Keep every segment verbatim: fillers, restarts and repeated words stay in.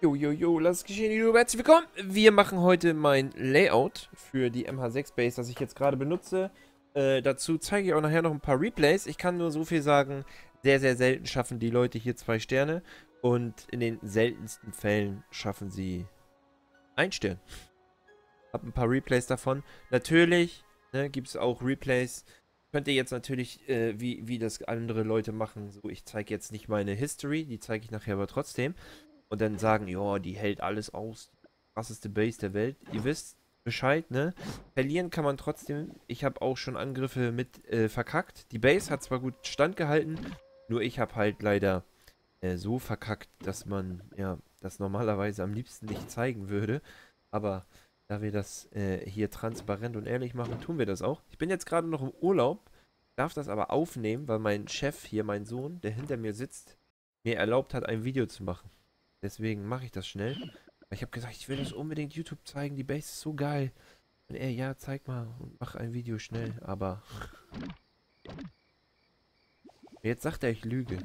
Jo, jo, jo, lass es geschehen, YouTube. Herzlich willkommen. Wir machen heute mein Layout für die M H sechs Base, das ich jetzt gerade benutze. Äh, dazu zeige ich auch nachher noch ein paar Replays. Ich kann nur so viel sagen, sehr, sehr selten schaffen die Leute hier zwei Sterne. Und in den seltensten Fällen schaffen sie ein Stern. Hab ein paar Replays davon. Natürlich ne, gibt es auch Replays. Könnt ihr jetzt natürlich, äh, wie, wie das andere Leute machen, so ich zeige jetzt nicht meine History, die zeige ich nachher aber trotzdem. Und dann sagen, ja, die hält alles aus. Krasseste Base der Welt. Ihr wisst Bescheid, ne? Verlieren kann man trotzdem. Ich habe auch schon Angriffe mit äh, verkackt. Die Base hat zwar gut standgehalten, nur ich habe halt leider äh, so verkackt, dass man, ja, das normalerweise am liebsten nicht zeigen würde. Aber da wir das äh, hier transparent und ehrlich machen, tun wir das auch. Ich bin jetzt gerade noch im Urlaub, darf das aber aufnehmen, weil mein Chef hier, mein Sohn, der hinter mir sitzt, mir erlaubt hat, ein Video zu machen. Deswegen mache ich das schnell. Ich habe gesagt, ich will das unbedingt YouTube zeigen. Die Base ist so geil. Und er, ja, zeig mal und mach ein Video schnell. Aber jetzt sagt er, ich lüge.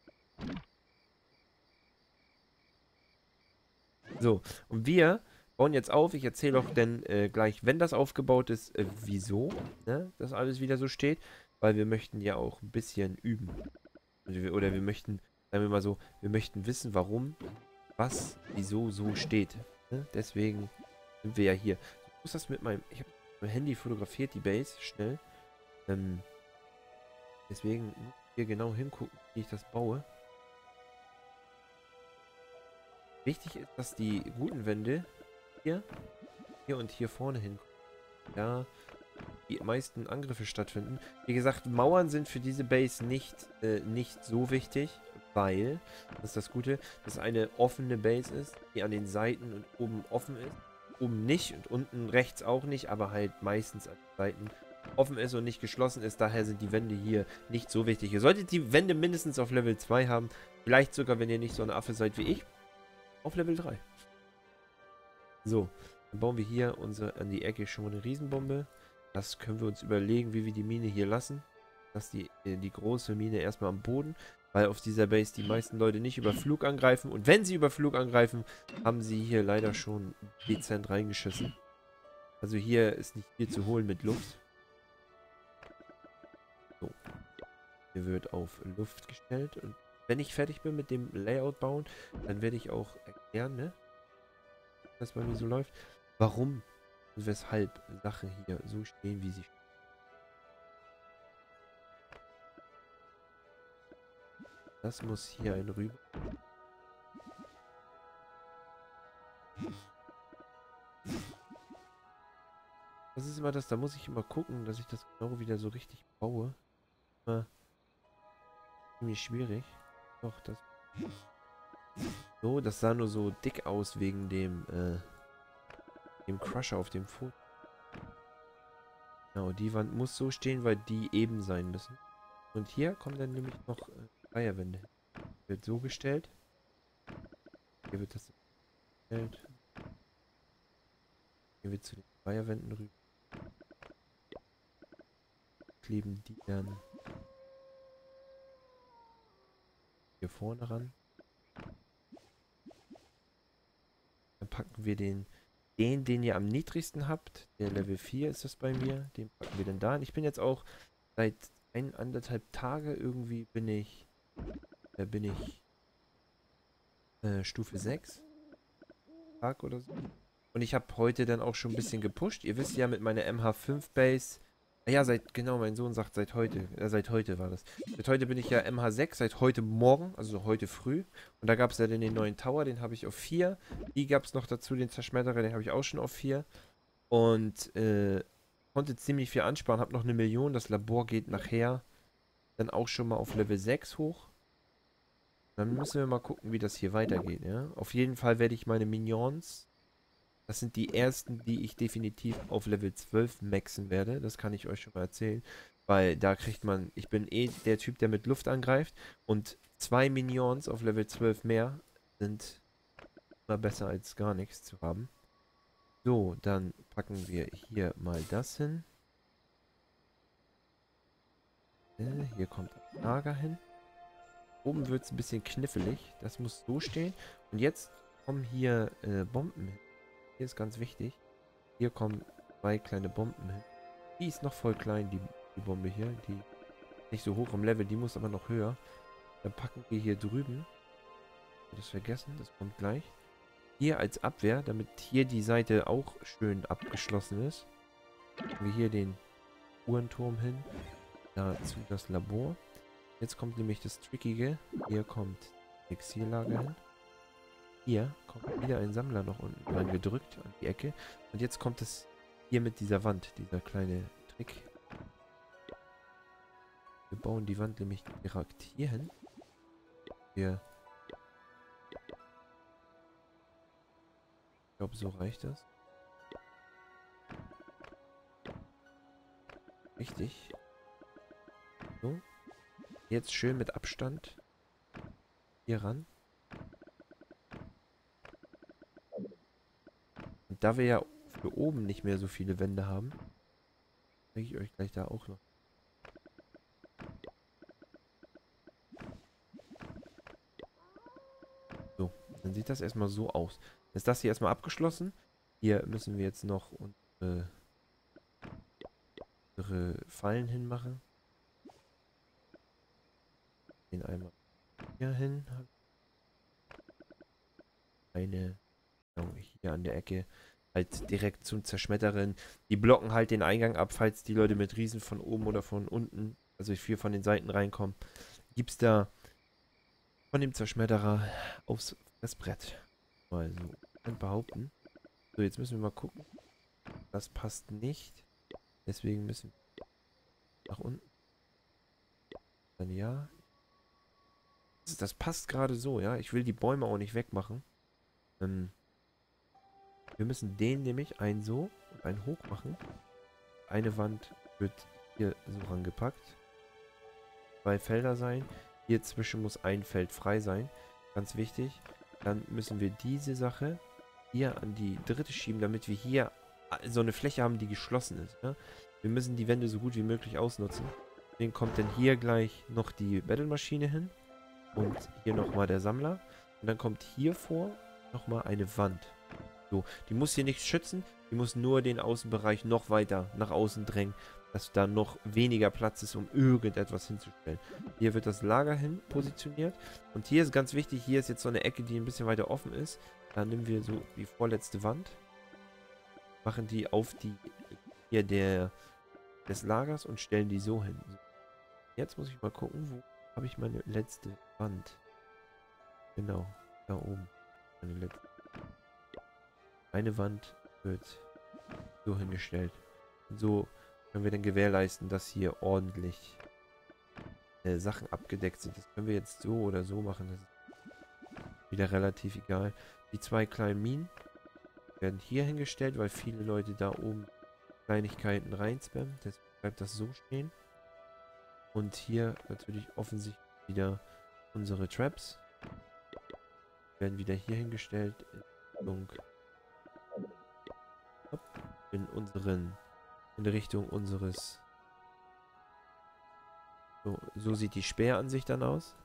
So, und wir bauen jetzt auf. Ich erzähle auch dann äh, gleich, wenn das aufgebaut ist, äh, wieso ne, das alles wieder so steht. Weil wir möchten ja auch ein bisschen üben. Oder wir möchten, sagen wir mal so, wir möchten wissen, warum was, wieso so steht. Ne? Deswegen sind wir ja hier. Ich muss das mit meinem, ich habe mein Handy fotografiert, die Base, schnell. Ähm, deswegen muss ich hier genau hingucken, wie ich das baue. Wichtig ist, dass die guten Wände hier, hier und hier vorne hinkommen. Da die meisten Angriffe stattfinden. Wie gesagt, Mauern sind für diese Base nicht, äh, nicht so wichtig, weil, das ist das Gute, dass eine offene Base ist, die an den Seiten und oben offen ist. Oben nicht und unten rechts auch nicht, aber halt meistens an den Seiten offen ist und nicht geschlossen ist. Daher sind die Wände hier nicht so wichtig. Ihr solltet die Wände mindestens auf Level zwei haben. Vielleicht sogar, wenn ihr nicht so ein Affe seid wie ich, auf Level drei. So, dann bauen wir hier unsere, an die Ecke schon mal eine Riesenbombe. Das können wir uns überlegen, wie wir die Mine hier lassen. Dass die, die große Mine erstmal am Boden, weil auf dieser Base die meisten Leute nicht über Flug angreifen. Und wenn sie über Flug angreifen, haben sie hier leider schon dezent reingeschissen. Also hier ist nicht viel zu holen mit Luft. So. Hier wird auf Luft gestellt. Und wenn ich fertig bin mit dem Layout bauen, dann werde ich auch erklären, ne? Was bei mir so läuft. Warum und weshalb Sachen hier so stehen, wie sie stehen. Das muss hier ein rüber. Das ist immer das, da muss ich immer gucken, dass ich das genau wieder so richtig baue. Immer ziemlich schwierig. Doch, das. So, das sah nur so dick aus wegen dem, äh, dem Crusher auf dem Foto. Genau, die Wand muss so stehen, weil die eben sein müssen. Und hier kommen dann nämlich noch äh, Dreierwände hin. Wird so gestellt. Hier wird das gestellt. Hier wird zu den Dreierwänden rüber. Kleben die dann hier vorne ran. Dann packen wir den, den, den ihr am niedrigsten habt. Der Level vier ist das bei mir. Den packen wir dann da. Und ich bin jetzt auch seit ein, anderthalb Tage irgendwie bin ich, da bin ich äh, Stufe sechs. Tag oder so. Und ich habe heute dann auch schon ein bisschen gepusht. Ihr wisst ja, mit meiner M H fünf Base. Ja, seit, genau, mein Sohn sagt seit heute. Äh, seit heute war das. Seit heute bin ich ja M H sechs, seit heute Morgen, also heute früh. Und da gab es ja dann den neuen Tower, den habe ich auf vier. Die gab es noch dazu, den Zerschmetterer, den habe ich auch schon auf vier. Und äh, konnte ziemlich viel ansparen, habe noch eine Million. Das Labor geht nachher dann auch schon mal auf Level sechs hoch. Dann müssen wir mal gucken, wie das hier weitergeht, ja. Auf jeden Fall werde ich meine Minions, das sind die ersten, die ich definitiv auf Level zwölf maxen werde. Das kann ich euch schon mal erzählen. Weil da kriegt man, ich bin eh der Typ, der mit Luft angreift. Und zwei Minions auf Level zwölf mehr sind immer besser als gar nichts zu haben. So, dann packen wir hier mal das hin. Äh, hier kommt das Lager hin. Oben wird es ein bisschen knifflig. Das muss so stehen. Und jetzt kommen hier äh, Bomben hin. Hier ist ganz wichtig. Hier kommen zwei kleine Bomben hin. Die ist noch voll klein, die, die Bombe hier. Die nicht so hoch im Level, die muss aber noch höher. Dann packen wir hier drüben. Das vergessen, das kommt gleich. Hier als Abwehr, damit hier die Seite auch schön abgeschlossen ist. Packen wir hier den Uhrenturm hin. Dazu das Labor. Jetzt kommt nämlich das Trickige. Hier kommt Exillellager hin. Hier kommt wieder ein Sammler noch unten rein gedrückt an die Ecke. Und jetzt kommt es hier mit dieser Wand, dieser kleine Trick. Wir bauen die Wand nämlich direkt hier hin. Wir Ich glaube, so reicht das. Richtig. So. Jetzt schön mit Abstand hier ran. Und da wir ja für oben nicht mehr so viele Wände haben, zeige ich euch gleich da auch noch. So, dann sieht das erstmal so aus. Ist das hier erstmal abgeschlossen? Hier müssen wir jetzt noch unsere, unsere Fallen hinmachen. Den einmal hier hin. Eine hier an der Ecke. Halt direkt zum Zerschmettern. Die blocken halt den Eingang ab, falls die Leute mit Riesen von oben oder von unten, also vier von den Seiten reinkommen. Gibt's da von dem Zerschmetterer aufs Fressbrett. Mal so behaupten. So, jetzt müssen wir mal gucken. Das passt nicht. Deswegen müssen wir nach unten. Dann ja. Das, das passt gerade so, ja. Ich will die Bäume auch nicht wegmachen. Ähm, wir müssen den nämlich ein so und ein hoch machen. Eine Wand wird hier so rangepackt. Zwei Felder sein. Hier zwischen muss ein Feld frei sein. Ganz wichtig. Dann müssen wir diese Sache hier an die dritte schieben, damit wir hier so eine Fläche haben, die geschlossen ist. Ja? Wir müssen die Wände so gut wie möglich ausnutzen. Deswegen kommt dann hier gleich noch die Battle-Maschine hin. Und hier nochmal der Sammler. Und dann kommt hier vor nochmal eine Wand. So, die muss hier nichts schützen. Die muss nur den Außenbereich noch weiter nach außen drängen, dass da noch weniger Platz ist, um irgendetwas hinzustellen. Hier wird das Lager hin positioniert. Und hier ist ganz wichtig, hier ist jetzt so eine Ecke, die ein bisschen weiter offen ist. Da nehmen wir so die vorletzte Wand. Machen die auf die hier der des Lagers und stellen die so hin. Jetzt muss ich mal gucken, wo habe ich meine letzte Wand. Genau, da oben. Meine letzte. Eine Wand wird so hingestellt. Und so können wir dann gewährleisten, dass hier ordentlich äh, Sachen abgedeckt sind. Das können wir jetzt so oder so machen. Das ist wieder relativ egal. Die zwei kleinen Minen werden hier hingestellt, weil viele Leute da oben Kleinigkeiten reinspammen. Deswegen bleibt das so stehen. Und hier natürlich offensichtlich wieder unsere Traps. Werden wieder hier hingestellt. In, in unseren in Richtung unseres. So, so sieht die Speeransicht dann aus.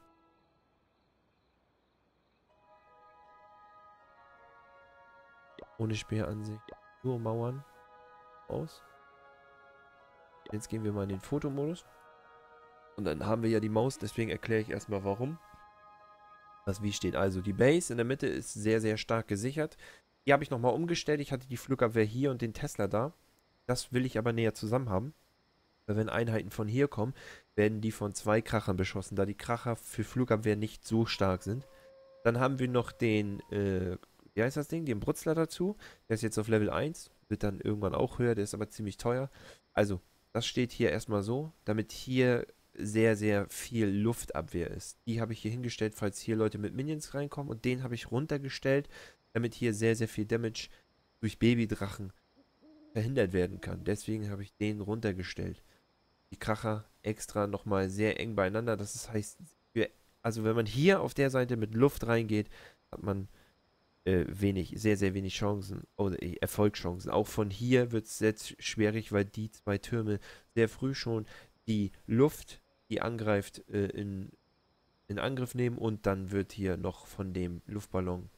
Ohne Speeransicht. Nur Mauern aus. Jetzt gehen wir mal in den Fotomodus. Und dann haben wir ja die Maus, deswegen erkläre ich erstmal warum. Was wie steht. Also die Base in der Mitte ist sehr, sehr stark gesichert. Die habe ich nochmal umgestellt. Ich hatte die Flugabwehr hier und den Tesla da. Das will ich aber näher zusammen haben. Weil wenn Einheiten von hier kommen, werden die von zwei Krachern beschossen, da die Kracher für Flugabwehr nicht so stark sind. Dann haben wir noch den, äh, wie heißt das Ding? Den Brutzler dazu. Der ist jetzt auf Level eins. Wird dann irgendwann auch höher, der ist aber ziemlich teuer. Also, das steht hier erstmal so, damit hier sehr, sehr viel Luftabwehr ist. Die habe ich hier hingestellt, falls hier Leute mit Minions reinkommen. Und den habe ich runtergestellt, damit hier sehr, sehr viel Damage durch Babydrachen verhindert werden kann. Deswegen habe ich den runtergestellt. Die Kracher extra nochmal sehr eng beieinander. Das heißt, für, also wenn man hier auf der Seite mit Luft reingeht, hat man äh, wenig, sehr, sehr wenig Chancen oder äh, Erfolgschancen. Auch von hier wird es jetzt schwierig, weil die zwei Türme sehr früh schon die Luft, die angreift, äh, in, in Angriff nehmen und dann wird hier noch von dem Luftballon,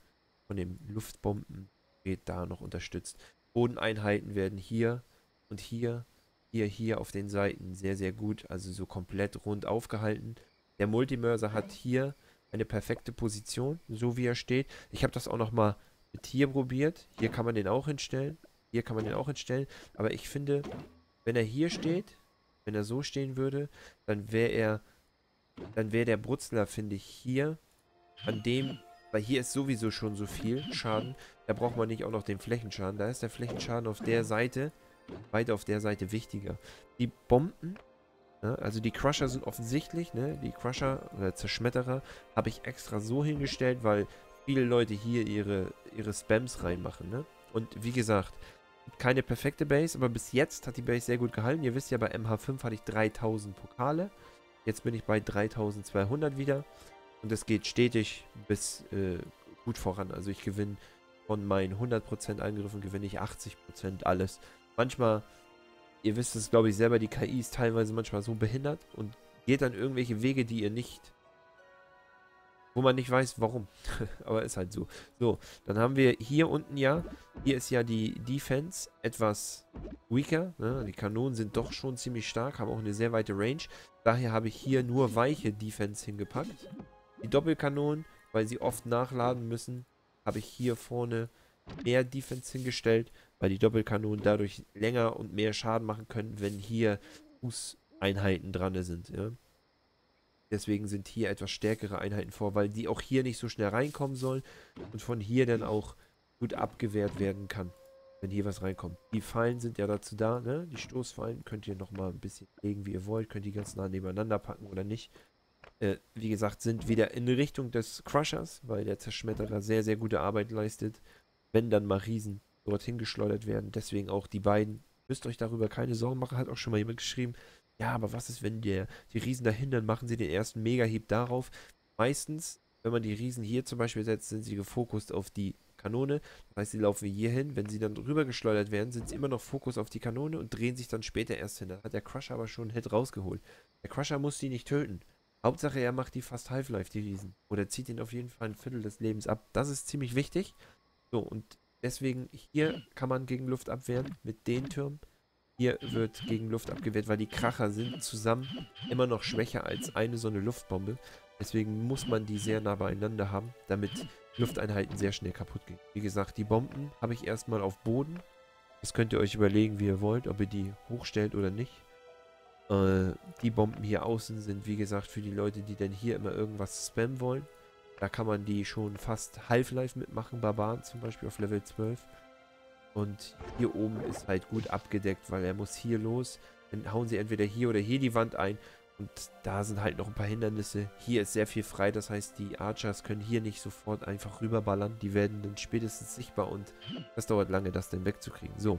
von den Luftbomben da noch unterstützt. Bodeneinheiten werden hier und hier, hier, hier auf den Seiten sehr, sehr gut, also so komplett rund aufgehalten. Der Multimörser hat hier eine perfekte Position, so wie er steht. Ich habe das auch noch mal mit hier probiert. Hier kann man den auch hinstellen. Hier kann man den auch hinstellen. Aber ich finde, wenn er hier steht, wenn er so stehen würde, dann wäre er, dann wäre der Brutzler, finde ich, hier an dem, weil hier ist sowieso schon so viel Schaden. Da braucht man nicht auch noch den Flächenschaden. Da ist der Flächenschaden auf der Seite, weiter auf der Seite wichtiger. Die Bomben, ne, also die Crusher sind offensichtlich, ne, die Crusher oder Zerschmetterer habe ich extra so hingestellt, weil viele Leute hier ihre, ihre Spams reinmachen, ne. Und wie gesagt, keine perfekte Base, aber bis jetzt hat die Base sehr gut gehalten. Ihr wisst ja, bei M H fünf hatte ich dreitausend Pokale. Jetzt bin ich bei dreitausendzweihundert wieder. Und es geht stetig bis äh, gut voran. Also ich gewinne von meinen hundert Prozent Angriffen, gewinne ich achtzig Prozent alles. Manchmal, ihr wisst es glaube ich selber, die K I ist teilweise manchmal so behindert und geht dann irgendwelche Wege, die ihr nicht, wo man nicht weiß, warum. Aber ist halt so. So, dann haben wir hier unten ja, hier ist ja die Defense etwas weaker. Ne? Die Kanonen sind doch schon ziemlich stark, haben auch eine sehr weite Range. Daher habe ich hier nur weiche Defense hingepackt. Die Doppelkanonen, weil sie oft nachladen müssen, habe ich hier vorne mehr Defense hingestellt, weil die Doppelkanonen dadurch länger und mehr Schaden machen können, wenn hier Fußeinheiten dran sind. Ja? Deswegen sind hier etwas stärkere Einheiten vor, weil die auch hier nicht so schnell reinkommen sollen und von hier dann auch gut abgewehrt werden kann, wenn hier was reinkommt. Die Fallen sind ja dazu da, ne? Die Stoßfallen könnt ihr nochmal ein bisschen legen, wie ihr wollt. Könnt ihr ganz nah nebeneinander packen oder nicht. Äh, wie gesagt, sind wieder in Richtung des Crushers, weil der Zerschmetterer sehr, sehr gute Arbeit leistet, wenn dann mal Riesen dorthin geschleudert werden. Deswegen auch die beiden. Müsst euch darüber keine Sorgen machen, hat auch schon mal jemand geschrieben. Ja, aber was ist, wenn der, die Riesen da hindern, machen sie den ersten Mega-Hieb darauf. Meistens, wenn man die Riesen hier zum Beispiel setzt, sind sie gefokust auf die Kanone. Das heißt, sie laufen hier hin. Wenn sie dann rüber geschleudert werden, sind sie immer noch Fokus auf die Kanone und drehen sich dann später erst hin. Da hat der Crusher aber schon einen Hit rausgeholt. Der Crusher muss die nicht töten. Hauptsache, er macht die fast Half-Life, die Riesen. Oder zieht ihn auf jeden Fall ein Viertel des Lebens ab. Das ist ziemlich wichtig. So, und deswegen, hier kann man gegen Luft abwehren mit den Türmen. Hier wird gegen Luft abgewehrt, weil die Kracher sind zusammen immer noch schwächer als eine so eine Luftbombe. Deswegen muss man die sehr nah beieinander haben, damit Lufteinheiten sehr schnell kaputt gehen. Wie gesagt, die Bomben habe ich erstmal auf Boden. Das könnt ihr euch überlegen, wie ihr wollt, ob ihr die hochstellt oder nicht. Äh, die Bomben hier außen sind, wie gesagt, für die Leute, die dann hier immer irgendwas spammen wollen. Da kann man die schon fast Half-Life mitmachen, Barbaren zum Beispiel auf Level zwölf. Und hier oben ist halt gut abgedeckt, weil er muss hier los. Dann hauen sie entweder hier oder hier die Wand ein. Und da sind halt noch ein paar Hindernisse. Hier ist sehr viel frei, das heißt, die Archers können hier nicht sofort einfach rüberballern. Die werden dann spätestens sichtbar und das dauert lange, das dann wegzukriegen. So,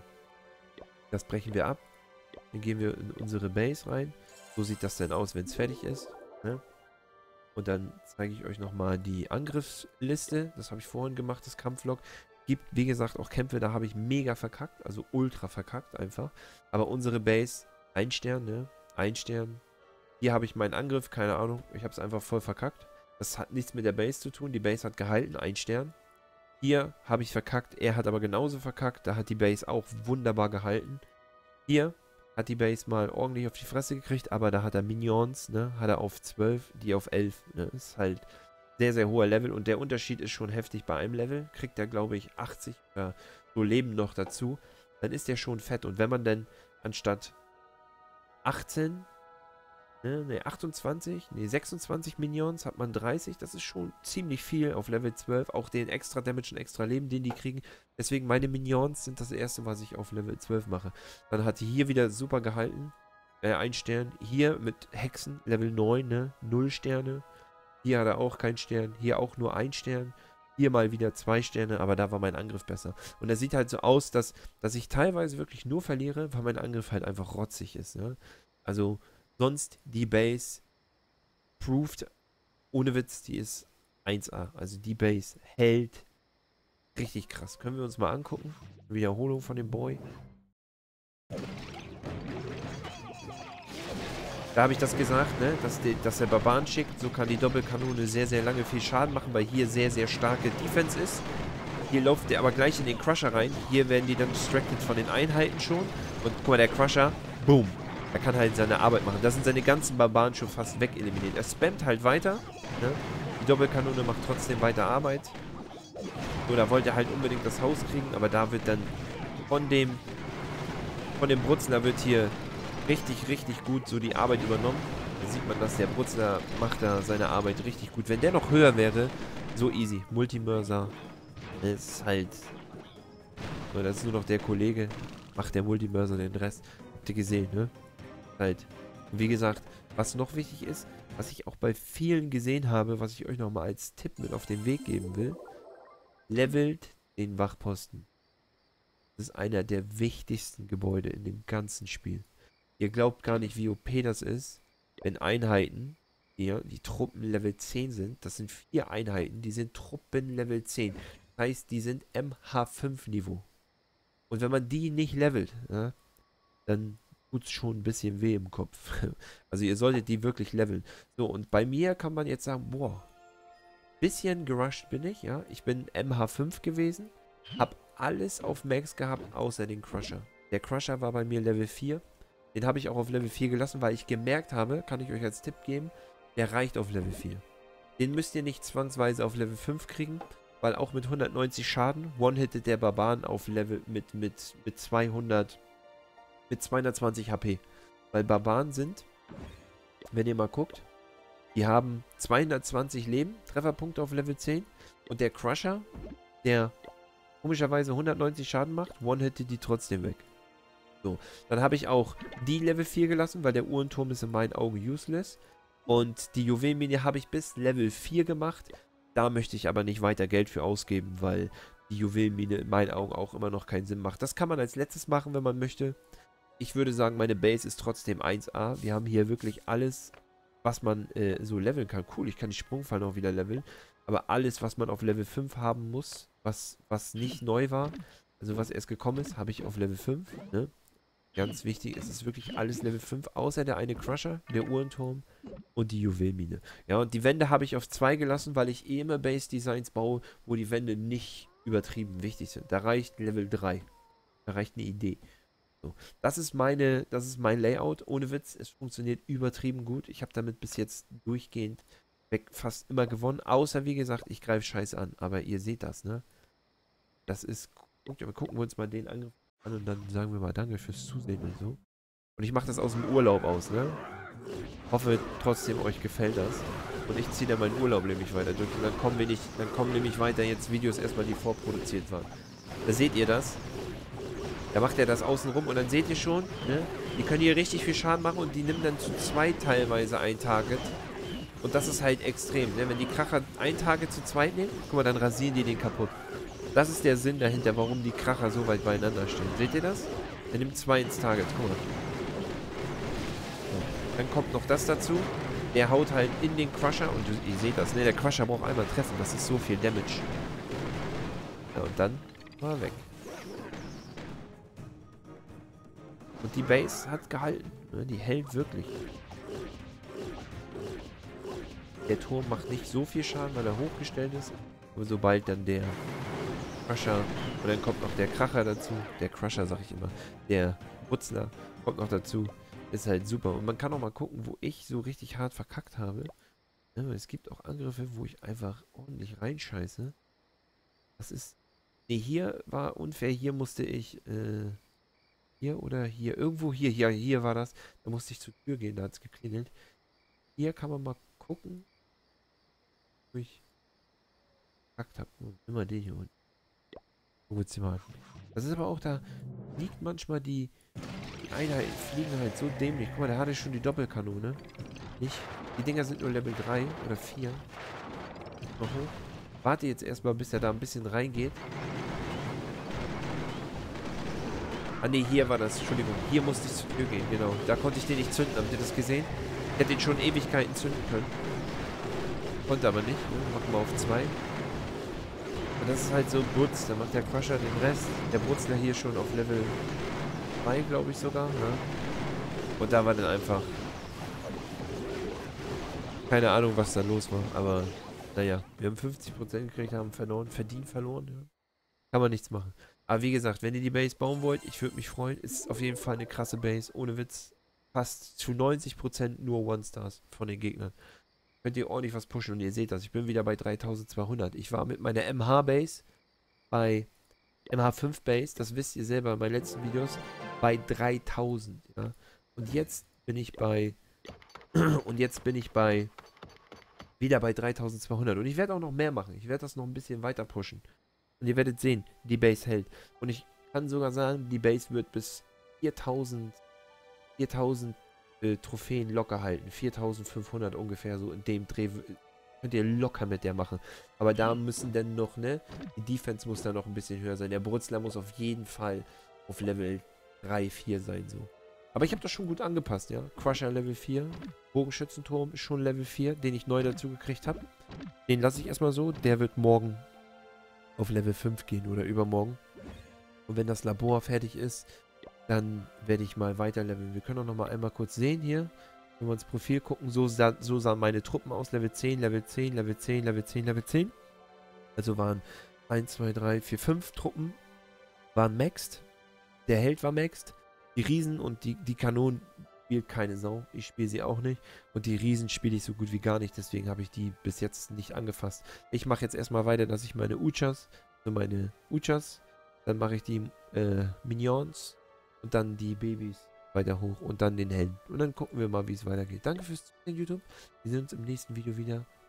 das brechen wir ab. Dann gehen wir in unsere Base rein. So sieht das dann aus, wenn es fertig ist. Ne? Und dann zeige ich euch nochmal die Angriffsliste. Das habe ich vorhin gemacht, das Kampflog. Gibt, wie gesagt, auch Kämpfe, da habe ich mega verkackt. Also ultra verkackt einfach. Aber unsere Base, ein Stern, ne? Ein Stern. Hier habe ich meinen Angriff, keine Ahnung. Ich habe es einfach voll verkackt. Das hat nichts mit der Base zu tun. Die Base hat gehalten, ein Stern. Hier habe ich verkackt. Er hat aber genauso verkackt. Da hat die Base auch wunderbar gehalten. Hier hat die Base mal ordentlich auf die Fresse gekriegt, aber da hat er Minions, ne? Hat er auf zwölf, die auf elf, ne? Ist halt sehr, sehr hoher Level und der Unterschied ist schon heftig bei einem Level. Kriegt er, glaube ich, achtzig oder so Leben noch dazu. Dann ist der schon fett und wenn man dann anstatt achtzehn, ne, ne, achtundzwanzig, ne, sechsundzwanzig Minions hat man dreißig, das ist schon ziemlich viel auf Level zwölf. Auch den extra Damage und extra Leben, den die kriegen. Deswegen meine Minions sind das erste, was ich auf Level zwölf mache. Dann hat die hier wieder super gehalten. Äh, ein Stern. Hier mit Hexen, Level neun, ne, null Sterne. Hier hat er auch keinen Stern. Hier auch nur ein Stern. Hier mal wieder zwei Sterne, aber da war mein Angriff besser. Und es sieht halt so aus, dass, dass ich teilweise wirklich nur verliere, weil mein Angriff halt einfach rotzig ist. Ne? Also sonst die Base proved, ohne Witz, die ist eins A. Also die Base hält richtig krass. Können wir uns mal angucken. Wiederholung von dem Boy. Da habe ich das gesagt, ne? Dass, die, dass der Barbaren schickt. So kann die Doppelkanone sehr, sehr lange viel Schaden machen, weil hier sehr, sehr starke Defense ist. Hier läuft der aber gleich in den Crusher rein. Hier werden die dann distracted von den Einheiten schon. Und guck mal, der Crusher, boom. Er kann halt seine Arbeit machen. Da sind seine ganzen Barbaren schon fast wegeliminiert. Er spammt halt weiter. Ne? Die Doppelkanone macht trotzdem weiter Arbeit. So, da wollte er halt unbedingt das Haus kriegen. Aber da wird dann von dem von dem Brutzler wird hier richtig, richtig gut so die Arbeit übernommen. Da sieht man, dass der Brutzler macht da seine Arbeit richtig gut. Wenn der noch höher wäre, so easy. Multimörser ist halt... So, das ist nur noch der Kollege. Macht der Multimörser den Rest. Habt ihr gesehen, ne? Halt. Und wie gesagt, was noch wichtig ist, was ich auch bei vielen gesehen habe, was ich euch nochmal als Tipp mit auf den Weg geben will, levelt den Wachposten. Das ist einer der wichtigsten Gebäude in dem ganzen Spiel. Ihr glaubt gar nicht, wie O P das ist, wenn Einheiten, hier, die Truppen Level zehn sind, das sind vier Einheiten, die sind Truppen Level zehn. Das heißt, die sind M H fünf Niveau. Und wenn man die nicht levelt, ja, dann tut es schon ein bisschen weh im Kopf. Also ihr solltet die wirklich leveln. So, und bei mir kann man jetzt sagen, boah, bisschen gerusht bin ich, ja. Ich bin M H fünf gewesen, hab alles auf Max gehabt, außer den Crusher. Der Crusher war bei mir Level vier. Den habe ich auch auf Level vier gelassen, weil ich gemerkt habe, kann ich euch als Tipp geben, der reicht auf Level vier. Den müsst ihr nicht zwangsweise auf Level fünf kriegen, weil auch mit hundertneunzig Schaden one-hittet der Barbaren auf Level mit, mit, mit zweihundert, mit zweihundertzwanzig H P. Weil Barbaren sind, wenn ihr mal guckt, die haben zweihundertzwanzig Leben, Trefferpunkte auf Level zehn. Und der Crusher, der komischerweise hundertneunzig Schaden macht, one-hittet die trotzdem weg. So, dann habe ich auch die Level vier gelassen, weil der Uhrenturm ist in meinen Augen useless. Und die Juwelenmine habe ich bis Level vier gemacht. Da möchte ich aber nicht weiter Geld für ausgeben, weil die Juwelenmine in meinen Augen auch immer noch keinen Sinn macht. Das kann man als letztes machen, wenn man möchte. Ich würde sagen, meine Base ist trotzdem eins A. Wir haben hier wirklich alles, was man äh, so leveln kann. Cool, ich kann die Sprungfallen auch wieder leveln. Aber alles, was man auf Level fünf haben muss, was, was nicht neu war, also was erst gekommen ist, habe ich auf Level fünf, ne? Ganz wichtig, es ist wirklich alles Level fünf, außer der eine Crusher, der Uhrenturm und die Juwelenmine. Ja, und die Wände habe ich auf zwei gelassen, weil ich eh immer Base-Designs baue, wo die Wände nicht übertrieben wichtig sind. Da reicht Level drei. Da reicht eine Idee. So, das ist meine, das ist mein Layout. Ohne Witz, es funktioniert übertrieben gut. Ich habe damit bis jetzt durchgehend weg fast immer gewonnen. Außer, wie gesagt, ich greife Scheiße an. Aber ihr seht das, ne? Das ist... Gucken wir uns mal den Angriff an und dann sagen wir mal danke fürs Zusehen und so. Und ich mache das aus dem Urlaub aus, ne? Hoffe trotzdem euch gefällt das. Und ich ziehe dann meinen Urlaub nämlich weiter durch. Und dann kommen wir nicht, dann kommen nämlich weiter jetzt Videos erstmal, die vorproduziert waren. Da seht ihr das. Da macht er das außen rum und dann seht ihr schon, ne? Die können hier richtig viel Schaden machen und die nimmt dann zu zwei teilweise ein Target. Und das ist halt extrem, ne? Wenn die Kracher ein Target zu zweit nehmen, guck mal, dann rasieren die den kaputt. Das ist der Sinn dahinter, warum die Kracher so weit beieinander stehen. Seht ihr das? Er nimmt zwei ins Target. Guck mal. So. Dann kommt noch das dazu. Der haut halt in den Crusher. Und ihr seht das, ne? Der Crusher braucht einmal treffen. Das ist so viel Damage. Ja, und dann war er weg. Und die Base hat gehalten. Ne? Die hält wirklich. Der Turm macht nicht so viel Schaden, weil er hochgestellt ist. Aber sobald dann der Crusher und dann kommt noch der Kracher dazu. Der Crusher, sag ich immer. Der Brutzler kommt noch dazu. Ist halt super. Und man kann auch mal gucken, wo ich so richtig hart verkackt habe. Ja, es gibt auch Angriffe, wo ich einfach ordentlich reinscheiße. Das ist... Ne, hier war unfair. Hier musste ich... Äh, hier oder hier? Irgendwo hier. Ja, hier war das. Da musste ich zur Tür gehen. Da hat es geklingelt. Hier kann man mal gucken, wo ich verkackt habe. Immer den hier unten. Das ist aber auch, da liegt manchmal die, die Einheiten fliegen halt so dämlich. Guck mal, da hatte ich schon die Doppelkanone. Nicht? Die Dinger sind nur Level drei oder vier. Noch hoch. Warte jetzt erstmal, bis er da ein bisschen reingeht. Ah ne, hier war das. Entschuldigung. Hier musste ich zur Tür gehen, genau. Da konnte ich den nicht zünden. Habt ihr das gesehen? Ich hätte den schon Ewigkeiten zünden können. Konnte aber nicht. Machen wir auf zwei. Und das ist halt so Butz. Da macht der Crusher den Rest. Der Brutzler hier schon auf Level zwei, glaube ich sogar. Ja. Und da war dann einfach... Keine Ahnung, was da los war. Aber naja, wir haben fünfzig Prozent gekriegt, haben verloren. Verdient verloren. Ja. Kann man nichts machen. Aber wie gesagt, wenn ihr die Base bauen wollt, ich würde mich freuen. Ist auf jeden Fall eine krasse Base. Ohne Witz. Fast zu neunzig Prozent nur One-Stars von den Gegnern. Könnt ihr ordentlich was pushen und ihr seht das. Ich bin wieder bei dreitausendzweihundert. Ich war mit meiner M H-Base bei M H fünf Base, das wisst ihr selber in meinen letzten Videos, bei dreitausend. Ja? Und jetzt bin ich bei und jetzt bin ich bei wieder bei dreitausendzweihundert. Und ich werde auch noch mehr machen. Ich werde das noch ein bisschen weiter pushen. Und ihr werdet sehen, die Base hält. Und ich kann sogar sagen, die Base wird bis viertausend, viertausend äh, Trophäen locker halten. viertausendfünfhundert ungefähr, so in dem Dreh könnt ihr locker mit der machen. Aber da müssen dann noch, ne, die Defense muss da noch ein bisschen höher sein. Der Brutzler muss auf jeden Fall auf Level drei, vier sein, so. Aber ich habe das schon gut angepasst, ja. Crusher Level vier, Bogenschützenturm ist schon Level vier, den ich neu dazu gekriegt habe. Den lasse ich erstmal so. Der wird morgen auf Level fünf gehen oder übermorgen. Und wenn das Labor fertig ist, dann werde ich mal weiter leveln. Wir können auch noch mal einmal kurz sehen hier. Wenn wir ins Profil gucken, so, sah, so sahen meine Truppen aus. Level zehn, Level zehn, Level zehn, Level zehn, Level zehn. Also waren eins, zwei, drei, vier, fünf Truppen waren maxed. Der Held war maxed. Die Riesen und die, die Kanonen spielt keine Sau. Ich spiele sie auch nicht. Und die Riesen spiele ich so gut wie gar nicht. Deswegen habe ich die bis jetzt nicht angefasst. Ich mache jetzt erstmal weiter, dass ich meine Uchas, so meine Uchas, dann mache ich die äh, Minions und dann die Babys weiter hoch und dann den Helden. Und dann gucken wir mal, wie es weitergeht. Danke fürs Zusehen, YouTube. Wir sehen uns im nächsten Video wieder.